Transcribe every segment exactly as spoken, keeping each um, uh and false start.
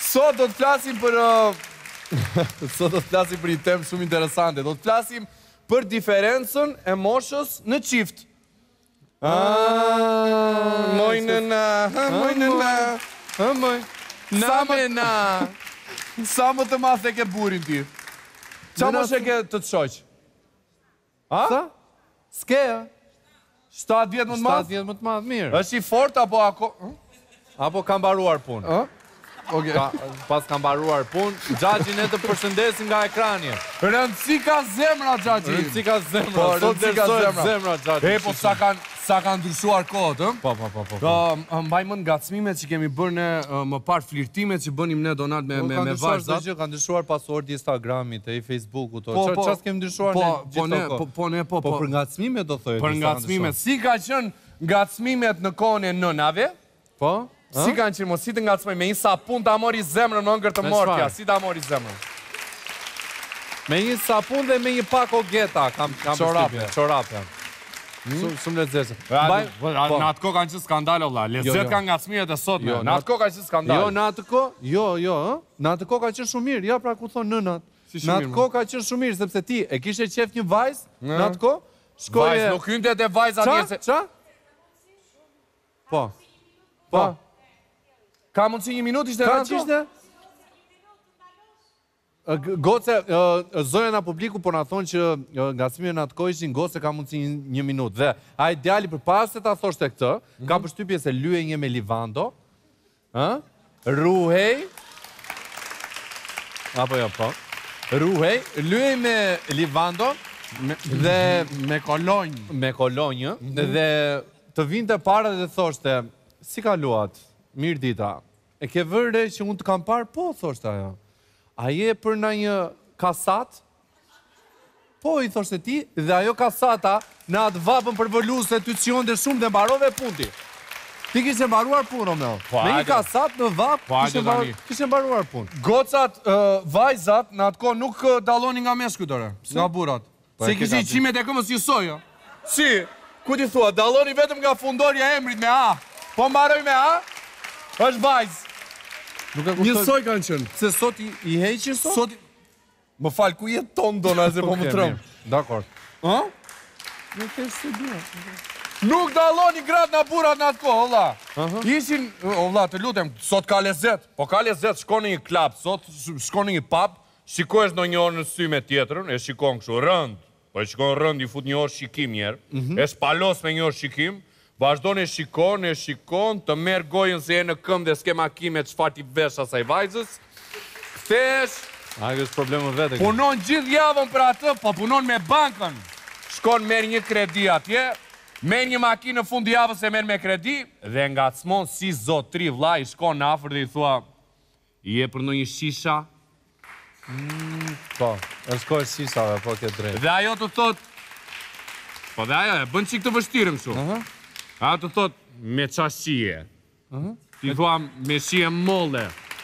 Sot do të flasim për... Sot do të flasim për një temë shumë interesante. Do të flasim për diferencën e moshës në qift. Mojnëna, mojnëna, moj. Na me na. Sa më të madh e ke burin ti? Qa mosh e ke të të shoq? A? Sa? Skeja. shtatë vjetë më të madh? shtatë vjetë më të madh, mirë. është i fort apo ako... Apo kam mbaruar punë. Okay. Ka, pas kam mbaruar punë, Xhaxhin e të përshëndesim nga ekrani. Rëndësi ka zemra, Xhaxhi. Rëndësi ka zemra. Po, sot rëndësi ka dersohet zemra. zemra Xhaxhi. E, po sa kanë sa kanë ndryshuar kohët, ë? Po, po, po, po. Do mbaj mend ngacmimet që kemi bërë ne më parë, flirtimet që bënim ne Donald me me me vajzat. Po, kanë ndryshuar pasordi i Instagramit, e i Facebookut, Po, po, çfarë kemi ndryshuar po, ne po gjithë ne, kohë? po, po ne, po, Po po. për ngacmimet do thojë. Për ngacmimet, si ka qenë ngacmimet në kohën e nënave? Po? Si kanë qenë, mos si të ngacmoj, me një sapun ta mori zemrën në ëngër të Me mortja, çfarë? si ta mori zemrën? Me një sapun dhe me një pak ogeta, kam kam Çorape. përshtypjen. Çorape. Shumë shumë lezetshëm. Mbaj, po. në atë kohë kanë qenë skandale, valla. Jo, Lezet jo. kanë ngacmimet e sotme. Jo, Në atë kohë kanë qenë skandale. Jo, në atë kohë, jo, jo, ë? Në atë kohë ka qenë shumë mirë, ja pra ku thon nënat. Si Në shumë atë mirë, kohë ka qenë shumë mirë, sepse ti e kishe qef një vajzë, në atë kohë, Vajz, shkoje... nuk hynte te vajza Qa? njerëz. Qa? Po. Po. Ka mundsi një minutë ishte Ka në atë kohë? qishte? Goce, zonja nga publiku po na thonë që ngacmimet në atë kohë ishin goce ka mundsi një, një minutë. Dhe ai djali përpara se ta thoshte këtë, ka përshtypje se lyej një me Livando, ë? Ruhej. Apo jo, po. Ruhej, lyej me Livando Me, dhe me kolonjë. me kolonjë dhe të vinte para dhe thoshte, si kaluat? Mirë dita. E ke vërre që unë të kam parë? Po, thoshte ajo. A je për në një kasat? Po, i thoshte ti, dhe ajo kasata në atë vapën për vëlluse ty cionde shumë dhe mbarove punti. Ti kishe mbaruar punë, Romeo. Po, Me një hajde. kasat në vapë, Po, hajde kishe, mbaru, tani. kishe mbaruar punë. Gocat, ë, vajzat, në atë kohë nuk ë, dalloni nga meshkujt, ore. Nga burrat. Po, Se e ke kishin gabim. qimet e këmës njësoj, jo. Si? Ku ti thua, dalloni vetëm nga fundorja e emrit me A. Po mbaroj me A, është vajzë. Nuk e kuptoj. Njësoj kanë qenë. Se sot i, i heqin sot? Sot... Më falë, ku jeton dona se po më Okej, trëm? mirë. Dakor. Ë? Nuk e se dia. Nuk dalloni gratë nga burrat në atë kohë, olla. Ishin, olla, të lutem, sot ka lezet. Po ka lezet, shko në një klub, sot shko në një pub, shikohesh në një orë në sy me tjetrën, e shikon kështu rënd. Po e shikon rënd, i fut një orë shikim njerë, e shpalos me një orë shikim, vazhdon e shikon, e shikon, të merë gojën se e në këmbë dhe s'ke makime çfarë ti vesh asaj vajzës, kthesh, A, kjo është problemë vete. kjo. punon gjithë javën për atë, po punon me bankën. Shkon merr një kredi atje, merr një makinë në fund javës e merr me kredi dhe ngacmon si zotri vlla, i shkon në afër dhe i thua, i je për ndonjë shisha? Po, është kohë shishave, po ke drejt. Dhe ajo të thot, po dhe ajo e bën çik të vështirë kështu. Ajo të thot, me qa shije? Ti thua, me shije molle.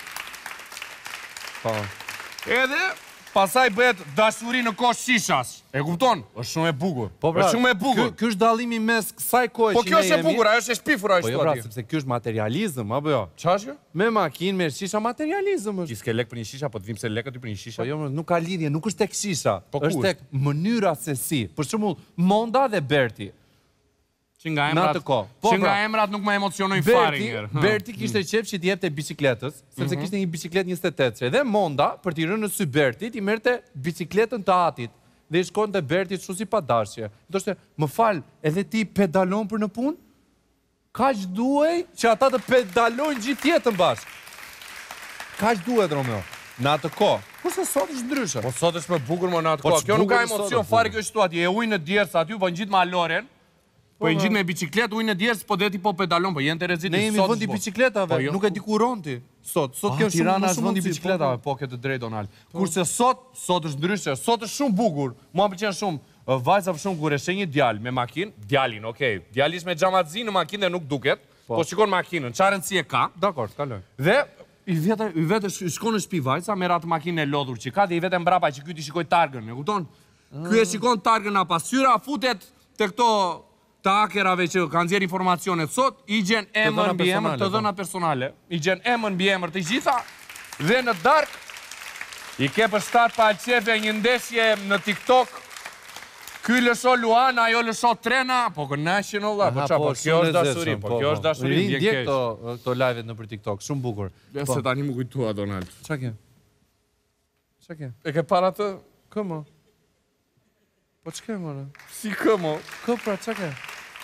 Po. Edhe, pasaj bëhet dashuri në kohë shishas. E kupton? është shumë e bukur. Po pra, është shumë e bukur. ky- ky është dallimi mes kësaj kohe Po që kjo ne është e jemi- bukur, ajo është e shpifur ajo Po jo shtu pra, atje. sepse ky është materializëm, apo jo? Qa është kjo? Me makinë, me shisha, materializëm është. Ti s'ke lek për një shisha, po të vim se lekët ty për një shisha. Po jo, më, nuk ka lidhje, nuk është tek shisha. Po ku është tek mënyra se si. Për shembull, Monda dhe Berti. Që nga Në emrat, atë kohë. Po, që nga pra. emrat nuk më emocionojnë fare Berti, njerë. Berti kishte qef që t'i jepte bicikletës, sepse kishte një bicikletë njëzet e tetë. Dhe Monda, për t'i rënë në sy Bertit, i merrte bicikletën të atit. Dhe i shkon të Bertit shu si pa dashje. Do shte, më fal, edhe ti pedalon për në punë? Kaq duhej që ata të pedalojnë gjithë jetën bashkë. Kaq duhet, Romeo. Në atë kohë. Kurse sot është ndryshe. Po sot është më bukur më në atë Po kohë. Kjo nuk ka ç'bukur sot emocion është fare, bukur. kjo është shtu atje. E ujë në djersë aty, po ngjit me aloren. Po i ngjit me bicikletë, ujë në djersë, po deti po pedalon, po jenë të reziti. Ne jemi sot vend i s'bo. bicikletave, Po jo. nuk e di ku ron ti. Sot, sot Ah, kjo shumë Tirana më është shumë vend i mundësi, bicikletave, po ke të drejtë Donald. Kurse sot, sot është ndryshe, sot është shumë bukur. Mua më pëlqen shumë. ë, Vajza për shumë kur e sheh një djalë me makinë, djalin, okay. Djali është me xhamaxhi në makinë dhe nuk duket, po shikon makinën, çfarë rëndësi e ka? Dakor, kaloj. Dhe i vetë i vetë sh- shkon në shtëpi vajza, merr atë makinë e lodhur që ka dhe i vetë mbrapa që ky ti shikoj targën, e kupton? Ky e shikon targën nga pasyra, futet te këto të hakerave që kanë nxjerr informacionet sot, i gjen emër dhëna mbi emër, personale, të po. dhëna personale, i gjen emër mbi emër të gjitha Dhe në dark, i ke për shtat pa alqeve një ndeshje në TikTok. Ky lësho Luana, ajo lësho Trena, po kënaqen olla, po çfarë, po kjo është dashuri, po kjo është dashuri, Rin vjen djeg keq. këto këto live-et nëpër TikTok, shumë bukur. Ja se tani më kujtua Donald. Ç'a ke? Ç'a ke? E ke para të? Kë mo? Po ç'ke more? Si kë mo? Kë pra ç'a ke?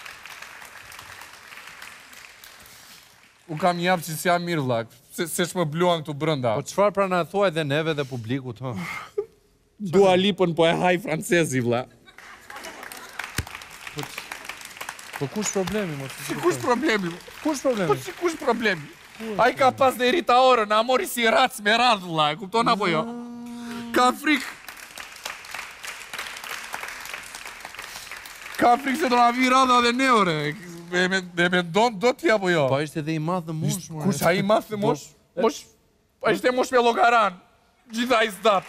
U kam jap që si jam mirë vllak. Se se shmë bluan këtu brenda. Po çfarë pra na thuaj dhe neve dhe publikut, hë? Dua Lipën po e haj francezi vlla. Po kush problemi, mos? Si kush problemi? Kush Po problemi? si kush problemi? Ai ka pas dhe Rita Ora, na mori si rac me radh vlla, e kupton apo jo? Ka frik. Ka frik se do na vi radha dhe ne ore. Me me me me don do ti apo jo? Po ishte edhe i madh dhe mosh, more. Kush ai madh dhe mosh? Mosh. Ai ishte mosh me llogaran. Gjithaj zdat.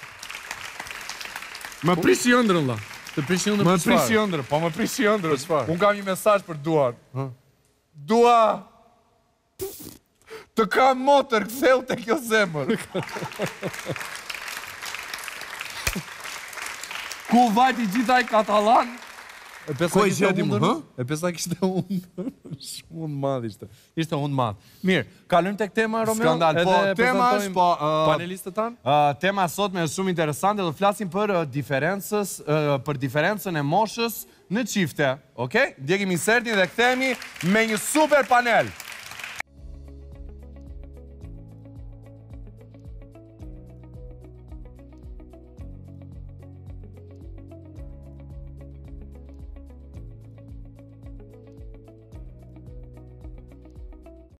Më prishi ëndrën vlla. Të prishin unë Më për prishi çfarë? ëndrën, po më prishi ëndrën. Për çfarë? Unë kam një mesazh për Duan. Hë? Dua të kam motër, ktheu te kjo zemër. Ku vajti gjithaj katallan? E pesa Ko i kishte gjeti mu, hundër? hë? E pesa kishte hundër. Shumë hund madh ishte. Ishte hund madh. Mirë, kalojmë tek tema Romeo. Skandal, po, edhe tema prezantojmë është, po, ë, panelistët tanë. Uh, tema sotme është shumë interesante, do flasim për uh, diferencës, uh, për diferencën e moshës në çifte, okay? Ndjekim insertin dhe kthehemi me një super panel.